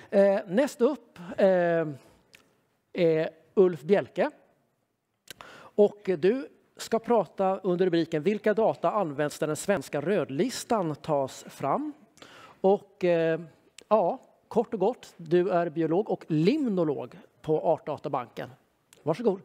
Nästa upp är Ulf Bjelke. Och du ska prata under rubriken Vilka data används när den svenska rödlistan tas fram? Och ja, kort och gott, du är biolog och limnolog på Artdatabanken. Varsågod.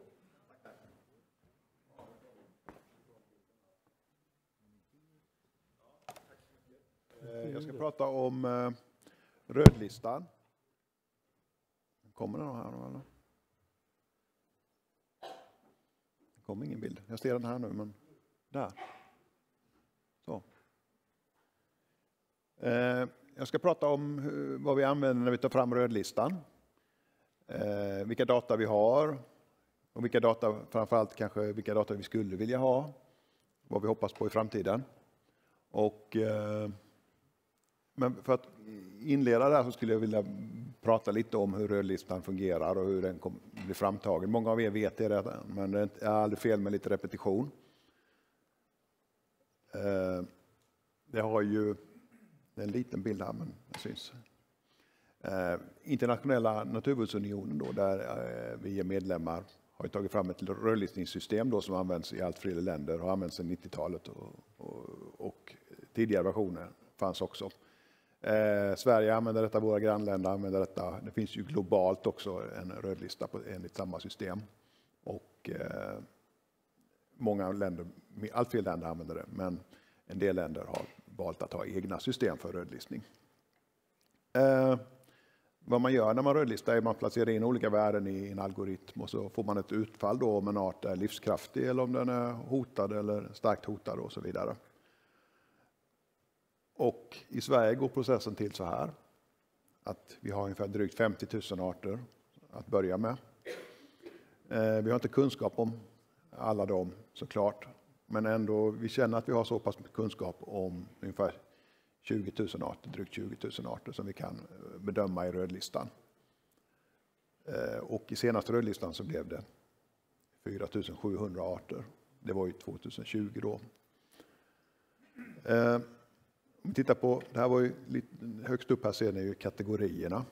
Jag ska prata om rödlistan. Kommer den här nu eller? Det kommer ingen bild. Jag ser den här nu, men där. Så. Jag ska prata om vad vi använder när vi tar fram rödlistan. Vilka data vi har och vilka data, framförallt kanske vilka data vi skulle vilja ha. Vad vi hoppas på i framtiden. Och men för att inleda där så skulle jag vilja prata lite om hur rödlistan fungerar och hur den blir framtagen. Många av er vet det redan, men det är aldrig fel med lite repetition. Det har ju en liten bild här, men det syns. Internationella naturvårdsunionen då, där vi är medlemmar, har tagit fram ett rödlistningssystem då som används i allt fler länder och har använts sedan 90-talet och tidigare versioner fanns också. Sverige använder detta, våra grannländer använder detta. Det finns ju globalt också en rödlista enligt samma system. Och många länder, allt fler länder använder det, men en del länder har valt att ha egna system för rödlistning. Vad man gör när man rödlistar är att man placerar in olika värden i en algoritm och så får man ett utfall då om en art är livskraftig eller om den är hotad eller starkt hotad och så vidare. Och i Sverige går processen till så här att vi har ungefär drygt 50 000 arter att börja med. Vi har inte kunskap om alla dem såklart, men ändå vi känner att vi har så pass mycket kunskap om ungefär 20 000 arter, drygt 20 000 arter som vi kan bedöma i rödlistan. Och i senaste rödlistan så blev det 4 700 arter. Det var ju 2020 då. Om vi tittar på, det här var ju lite, högst upp här ser ni ju kategorierna.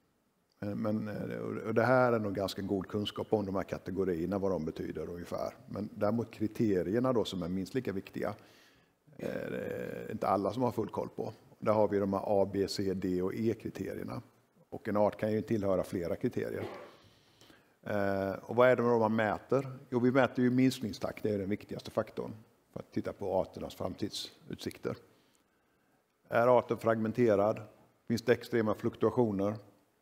Och det här är nog ganska god kunskap om de här kategorierna, vad de betyder ungefär. Men däremot kriterierna då som är minst lika viktiga, är det inte alla som har full koll på. Där har vi de här A, B, C, D och E-kriterierna. Och en art kan ju tillhöra flera kriterier. Och vad är det då man mäter? Jo, vi mäter ju minskningstakt, det är den viktigaste faktorn för att titta på arternas framtidsutsikter. Är arten fragmenterad? Finns det extrema fluktuationer?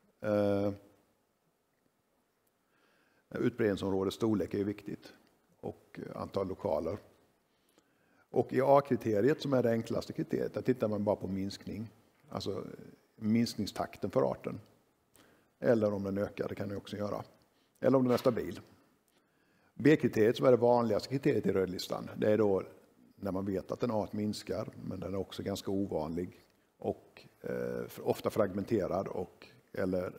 Utbredningsområdets storlek är viktigt och antal lokaler. Och i A-kriteriet som är det enklaste kriteriet, där tittar man bara på minskning. Alltså minskningstakten för arten. Eller om den ökar, det kan den också göra. Eller om den är stabil. B-kriteriet som är det vanligaste kriteriet i rödlistan, det är då när man vet att en art minskar, men den är också ganska ovanlig och ofta fragmenterad eller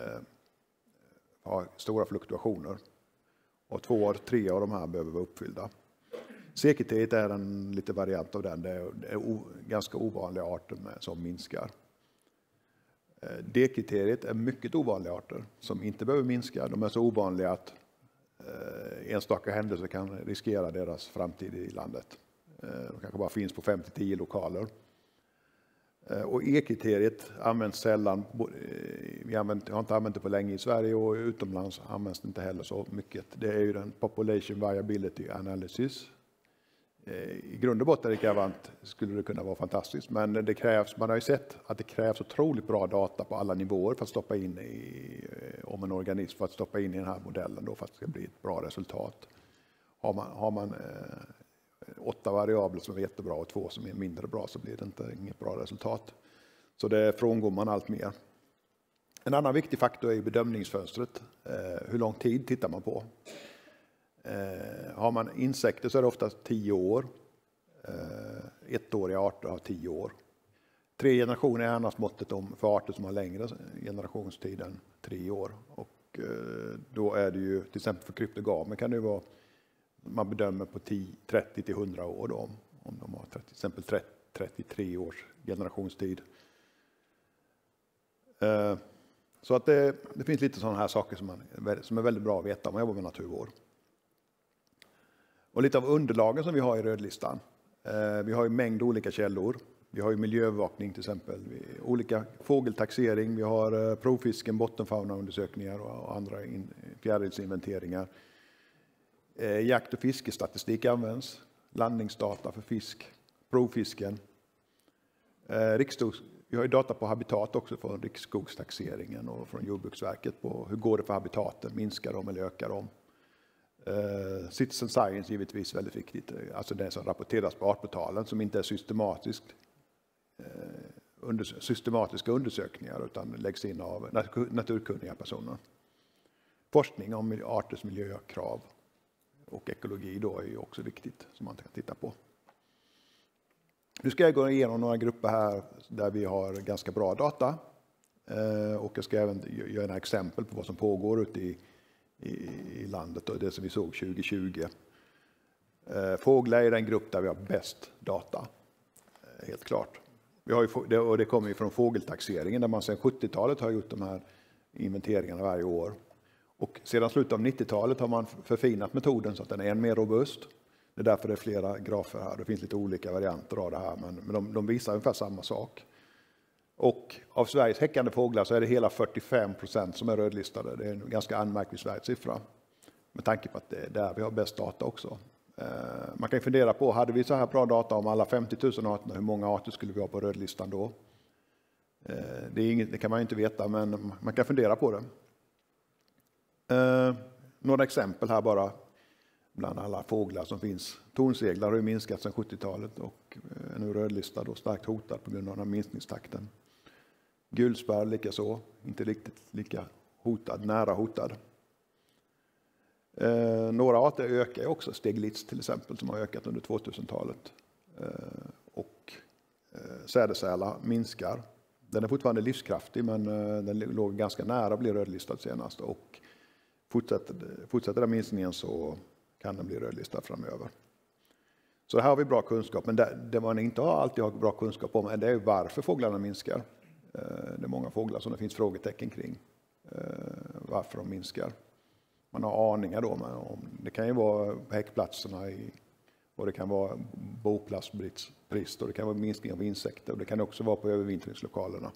har stora fluktuationer. Och 2 av 3 av de här behöver vara uppfyllda. C-kriteriet är en lite variant av den. Det är ganska ovanliga arter som minskar. D-kriteriet är mycket ovanliga arter som inte behöver minska. De är så ovanliga att enstaka händelser kan riskera deras framtid i landet. De kanske bara finns på 5-10 lokaler. Och E-kriteriet används sällan. Jag har inte använt det på länge i Sverige och utomlands används det inte heller så mycket. Det är ju den Population Viability Analysis. I grund och botten skulle det kunna vara fantastiskt, men det krävs, man har ju sett att det krävs otroligt bra data på alla nivåer för att stoppa in om en organism, för att stoppa in i den här modellen då, för att det ska bli ett bra resultat. Har man 8 variabler som är jättebra och 2 som är mindre bra, så blir det inget bra resultat. Så det frångår man allt mer. En annan viktig faktor är bedömningsfönstret. Hur lång tid tittar man på? Har man insekter så är det ofta 10 år. 1-åriga arter har 10 år. 3 generationer är annars måttet för arter som har längre generationstid än 3 år. Och då är det ju, till exempel för kryptogamer kan det vara, man bedömer på 30 till 100 år då, om de har till exempel 33 års generationstid. Så att det finns lite sådana här saker som är väldigt bra att veta om man jobbar med naturvård. Och lite av underlagen som vi har i rödlistan. Vi har ju mängd olika källor. Vi har ju miljöövervakning till exempel, olika fågeltaxering, vi har provfisken, bottenfaunaundersökningar och andra fjärilsinventeringar. Jakt- och fiskestatistik används, landningsdata för fisk, provfisken. Vi har ju data på habitat också från Riksskogstaxeringen och från Jordbruksverket på hur går det för habitaten, minskar de eller ökar de? Citizen science givetvis väldigt viktigt, alltså det som rapporteras på artportalen som inte är systematiska undersökningar utan läggs in av naturkunniga personer. Forskning om arters miljökrav och ekologi då är ju också viktigt som man kan titta på. Nu ska jag gå igenom några grupper här där vi har ganska bra data och jag ska även göra några exempel på vad som pågår ute i landet och det som vi såg 2020. Fåglar är den grupp där vi har bäst data, helt klart. Och det kommer ju från fågeltaxeringen där man sedan 70-talet har gjort de här inventeringarna varje år. Och sedan slutet av 90-talet har man förfinat metoden så att den är än mer robust. Det är därför det är flera grafer här. Det finns lite olika varianter av det här, men de visar ungefär samma sak. Och av Sveriges häckande fåglar så är det hela 45% som är rödlistade. Det är en ganska anmärkningsvärd siffra. Med tanke på att det är där vi har bäst data också. Man kan fundera på, hade vi så här bra data om alla 50 000 arterna, hur många arter skulle vi ha på rödlistan då? Det kan man ju inte veta, men man kan fundera på det. Några exempel här bara bland alla fåglar som finns. Tornseglar har ju minskat sedan 70-talet och är nu rödlistad och starkt hotad på grund av den minskningstakten. Gulspärr likaså, inte riktigt lika hotad, nära hotad. Några arter ökar också, steglitz till exempel som har ökat under 2000-talet. Och sädesärla minskar. Den är fortfarande livskraftig men den låg ganska nära att bli rödlistad senast och fortsätter den minskningen så kan den bli rödlistad framöver. Så här har vi bra kunskap, men det man inte alltid har bra kunskap om det är varför fåglarna minskar. Det är många fåglar som det finns frågetecken kring varför de minskar. Man har aningar då, men det kan ju vara på häckplatserna och det kan vara boplastbrist och det kan vara minskning av insekter och det kan också vara på övervintringslokalerna.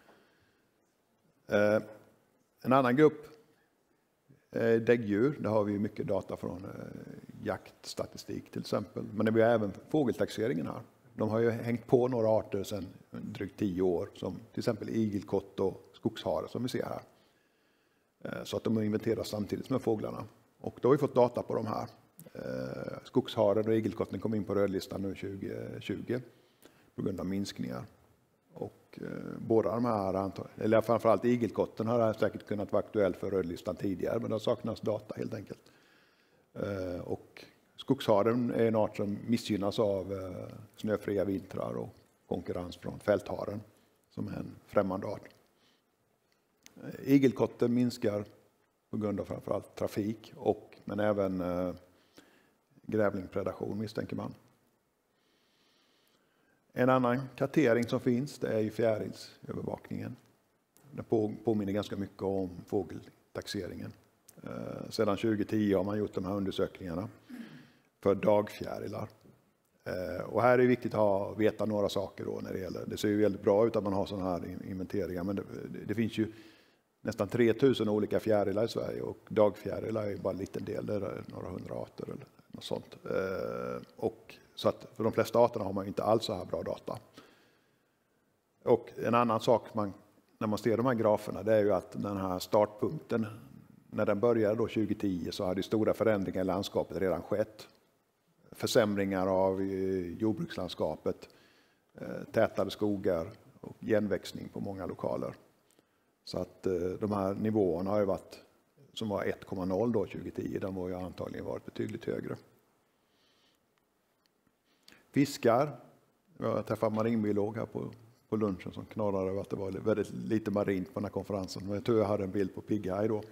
En annan grupp däggdjur, där har vi mycket data från jaktstatistik till exempel. Men vi har även fågeltaxeringen här. De har ju hängt på några arter sedan drygt 10 år som till exempel igelkott och skogshare som vi ser här. Så att de inventeras samtidigt med fåglarna. Och då har vi fått data på de här. Skogsharen och igelkotten kom in på rödlistan nu 2020 på grund av minskningar. Och båda de här, eller framförallt igelkotten har säkert kunnat vara aktuell för rödlistan tidigare, men det saknas data helt enkelt. Och skogsharen är en art som missgynnas av snöfria vintrar och konkurrens från fältharen som är en främmande art. Igelkotten minskar på grund av framförallt trafik men även grävlingpredation misstänker man. En annan kartering som finns det är ju fjärilsövervakningen. Den påminner ganska mycket om fågeltaxeringen. Sedan 2010 har man gjort de här undersökningarna för dagfjärilar. Och här är det viktigt att veta några saker då när det gäller. Det ser ju väldigt bra ut att man har sådana här inventeringar, men det finns ju nästan 3000 olika fjärilar i Sverige och dagfjärilar är bara en liten del, det är några hundra arter eller något sånt. Och så att för de flesta arterna har man inte alls så här bra data. Och en annan sak när man ser de här graferna, det är ju att den här startpunkten, när den började då 2010 så hade stora förändringar i landskapet redan skett. Försämringar av jordbrukslandskapet, tätade skogar och igenväxning på många lokaler. Så att de här nivåerna har ju varit, som var 1,0 då 2010, de har ju antagligen varit betydligt högre. Fiskar. Jag träffade en marinbiolog här på lunchen som knorrade över att det var väldigt lite marint på den här konferensen. Men jag tror jag hade en bild på pigghaj då.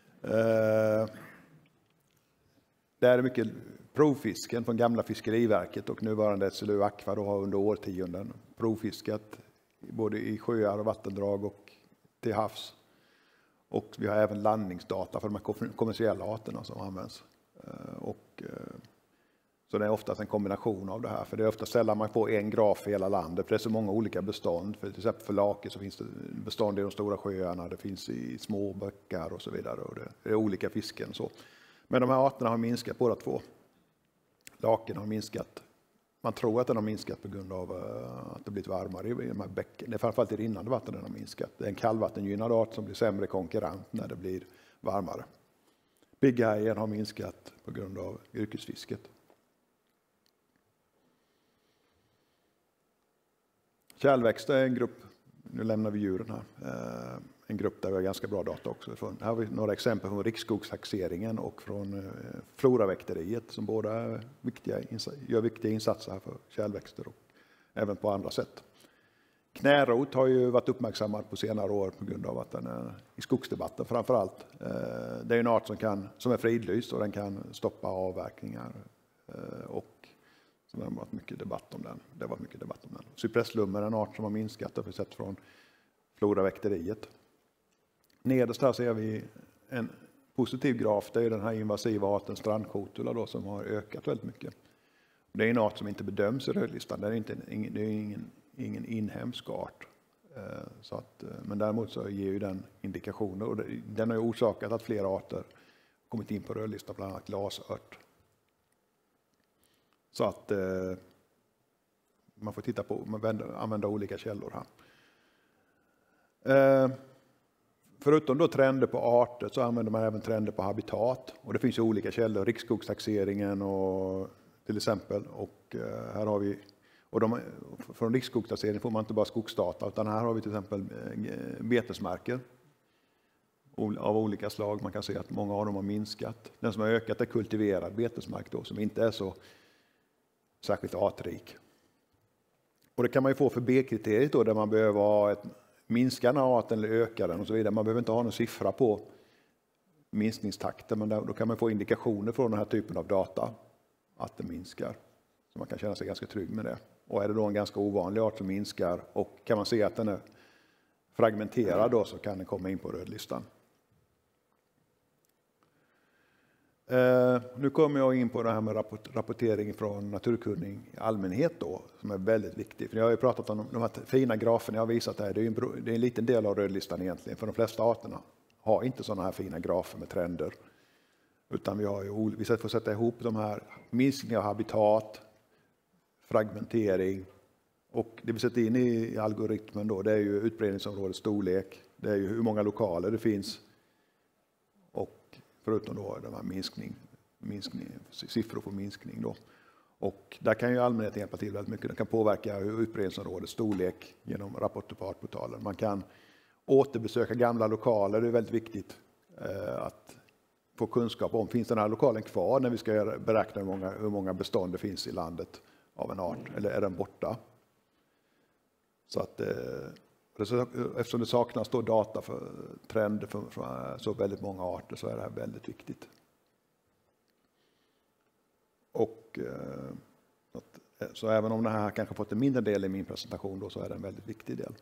Det är mycket provfisken från gamla Fiskeriverket och nuvarande SLU Aqua då har under årtionden provfiskat både i sjöar och vattendrag och till havs. Och vi har även landningsdata för de här kommersiella arterna som används. Så det är oftast en kombination av det här, för det är ofta sällan man får en graf för hela landet, för det är så många olika bestånd. För till exempel för lake så finns det bestånd i de stora sjöarna, det finns i små böckar och så vidare, och det är olika fisken. Så. Men de här arterna har minskat båda två. Laken har minskat. Man tror att den har minskat på grund av att det blivit varmare i de här bäcken. Det är framförallt i rinnande vatten den har minskat. Det är en kallvattengynnad art som blir sämre konkurrent när det blir varmare. Pigghajen har minskat på grund av yrkesfisket. Kärlväxter är en grupp, nu lämnar vi djuren här, en grupp där vi har ganska bra data också. Här har vi några exempel från riksskogstaxeringen och från floraväkteriet som båda gör viktiga insatser här för kärlväxter och även på andra sätt. Knärot har ju varit uppmärksammad på senare år på grund av att den är i skogsdebatten framför allt. Det är en art som är fridlyst och den kan stoppa avverkningar och så det har varit mycket debatt om den. Det var mycket debatt om den. Cypresslum är en art som har minskat, det har vi sett från floraväkteriet. Nederst här ser vi en positiv graf, det är den här invasiva arten strandkotula då, som har ökat väldigt mycket. Det är en art som inte bedöms i rödlistan, det är ingen inhemsk art. Men däremot så ger ju den indikationer, och den har ju orsakat att flera arter kommit in på rödlistan, bland annat glasört. Så att man får titta på, använda olika källor här. Förutom då trender på arter så använder man även trender på habitat. Och det finns ju olika källor, riksskogstaxeringen och till exempel. Och här har vi, från riksskogstaxeringen får man inte bara skogsdata, utan här har vi till exempel betesmarker av olika slag. Man kan se att många av dem har minskat. Den som har ökat är kultiverad betesmark då, som inte är så särskilt artrik. Och det kan man ju få för B-kriteriet då, där man behöver ha ett minskande av arten eller öka den och så vidare. Man behöver inte ha någon siffra på minskningstakten, men då kan man få indikationer från den här typen av data att det minskar. Så man kan känna sig ganska trygg med det. Och är det då en ganska ovanlig art som minskar och kan man se att den är fragmenterad då, så kan den komma in på rödlistan. Nu kommer jag in på det här med rapportering från naturkunnig allmänhet då, som är väldigt viktigt. För jag har ju pratat om de här fina graferna jag har visat här. Det är en liten del av rödlistan egentligen, för de flesta arterna har inte sådana här fina grafer med trender. Utan vi får sätta ihop de här minskning av habitat, fragmentering, och det vi sätter in i algoritmen då, det är ju utbredningsområdets storlek, det är ju hur många lokaler det finns, och förutom då de här minskning, siffror på minskning då. Och där kan ju allmänheten hjälpa till väldigt mycket. Det kan påverka utbredningsområdets storlek genom rapport på artportalen. Man kan återbesöka gamla lokaler, det är väldigt viktigt att få kunskap om, finns den här lokalen kvar när vi ska beräkna hur många bestånd det finns i landet av en art, eller är den borta? Så att eftersom det saknas då data för trender för så väldigt många arter, så är det här väldigt viktigt. Och så även om det här kanske fått en mindre del i min presentation då, så är det en väldigt viktig del.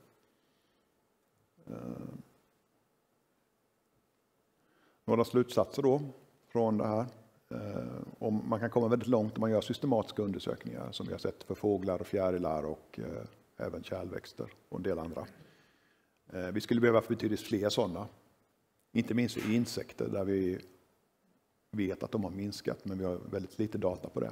Några slutsatser då från det här. Man kan komma väldigt långt om man gör systematiska undersökningar som vi har sett för fåglar och fjärilar och även kärlväxter och en del andra. Vi skulle behöva betydligt fler sådana. Inte minst i insekter där vi vet att de har minskat, men vi har väldigt lite data på det.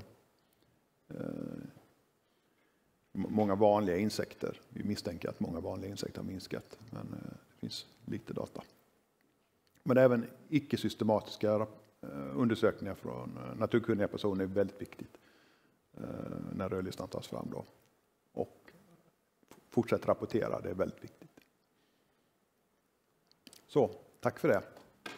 Många vanliga insekter, vi misstänker att många vanliga insekter har minskat, men det finns lite data. Men även icke-systematiska undersökningar från naturkunniga personer är väldigt viktigt när rödlistan tas fram då. Och fortsätt rapportera, det är väldigt viktigt. Så, tack för det.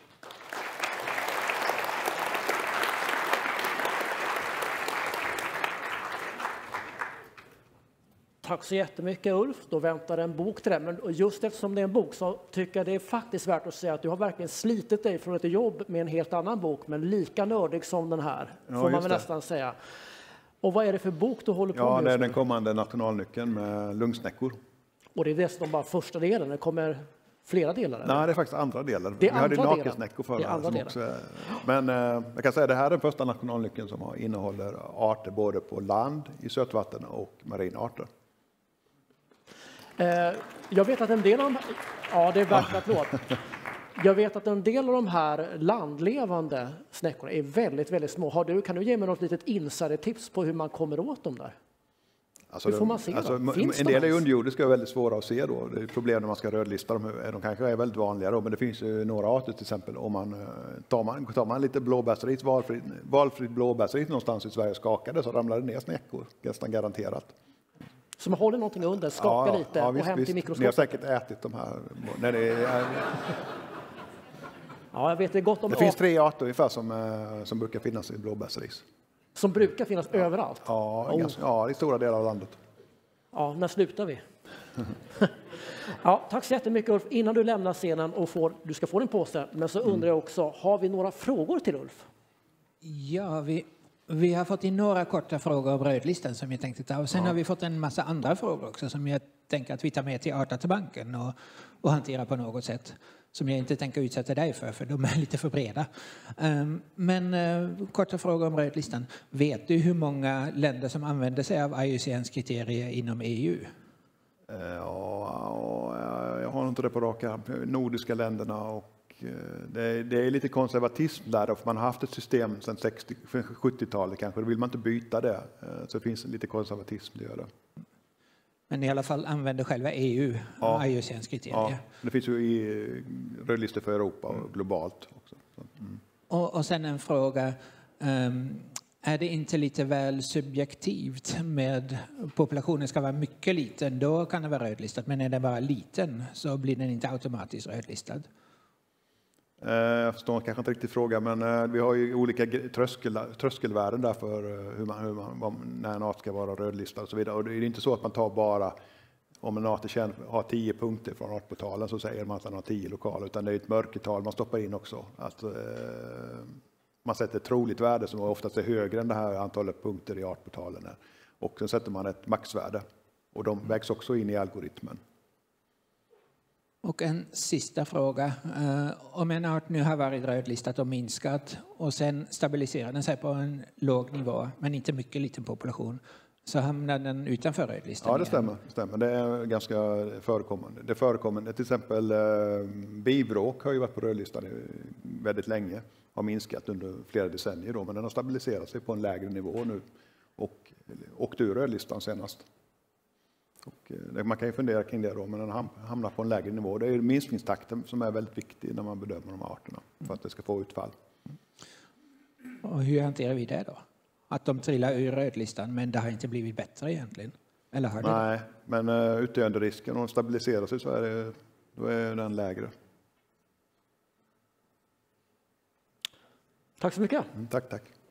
Tack så jättemycket Ulf, då väntar en bok till det. Men just eftersom det är en bok så tycker jag det är faktiskt värt att säga att du har verkligen slitit dig från ett jobb med en helt annan bok, men lika nördig som den här, får man väl nästan säga. Och vad är det för bok du håller på med? Ja, det är den kommande nationalnyckeln med lungsnäckor. Och det är dessutom bara första delen, det kommer flera delar? Eller? Nej, det är faktiskt andra delar. Vi hade nakensnäckor förra. Men jag kan säga att det här är den första nationalnyckeln som innehåller arter både på land, i sötvatten och marinarter. Jag vet att en del av de här, ja, det är värt att låt. Jag vet att en del av de här landlevande snäckorna är väldigt, väldigt små. Kan du ge mig något litet insidertips på hur man kommer åt dem där? Alltså, hur får man se dem? En del är underjordiska och väldigt svåra att se då. Det är problem när man ska rödlista dem. De kanske är väldigt vanliga då, men det finns ju några arter till exempel. Om man tar man lite blåbärsris, valfritt blåbärsris någonstans i Sverige och skakar det så ramlar det ner snäckor, nästan garanterat. Så man håller någonting under, skakar lite och hämtar i mikroskopet? Ni har säkert ätit de här. Ja, jag vet det är gott om. Det finns 3 arter ungefär som brukar finnas i blåbärsris. Som brukar finnas överallt? Ja, i stora delar av landet. Ja, när slutar vi? Ja, tack så jättemycket Ulf. Innan du lämnar scenen och du ska få din påse, men så undrar jag också, har vi några frågor till Ulf? Ja, vi har fått in några korta frågor om rödlistan som jag tänkte ta. Och sen har vi fått en massa andra frågor också som jag tänker att vi tar med till Artdatabanken och hanterar på något sätt. Som jag inte tänker utsätta dig för de är lite för breda. Men korta frågor om rödlistan. Vet du hur många länder som använder sig av IUCNs kriterier inom EU? Ja, jag har inte det på raka. Nordiska länderna och det är lite konservatism där. För man har haft ett system sedan 70-talet kanske. Då vill man inte byta det. Så det finns lite konservatism, det gör det. Men i alla fall använder själva EU IUCNs kriterier. Ja, det finns ju i rödlistor för Europa och globalt också. Och sen en fråga. Är det inte lite väl subjektivt med populationen ska vara mycket liten, då kan det vara rödlistad. Men är den bara liten så blir den inte automatiskt rödlistad. Jag förstår kanske inte riktigt frågan, men vi har ju olika tröskelvärden där för när en art ska vara rödlistad och så vidare. Och det är inte så att man tar bara, om en art har 10 punkter från artportalen så säger man att den har 10 lokaler, utan det är ett mörkertal man stoppar in också. Att man sätter ett troligt värde som oftast är högre än det här antalet punkter i artportalen. Och sen sätter man ett maxvärde och de vägs också in i algoritmen. Och en sista fråga. Om en art nu har varit rödlistad och minskat och sen stabiliserar den sig på en låg nivå, men inte mycket liten population, så hamnar den utanför rödlistan. Ja, det stämmer. Det är ganska förekommande. Det förekommer till exempel bivråk har ju varit på rödlistan väldigt länge. Har minskat under flera decennier då, men den har stabiliserat sig på en lägre nivå nu och åkte ur rödlistan senast. Och man kan ju fundera kring det då, men den hamnar på en lägre nivå. Det är minskningstakten som är väldigt viktig när man bedömer de här arterna för att det ska få utfall. Och hur hanterar vi det då? Att de trillar ur rödlistan, men det har inte blivit bättre egentligen? Eller har det? Nej, men utdöende risken, om de stabiliserar sig så då är den lägre. Tack så mycket. Tack.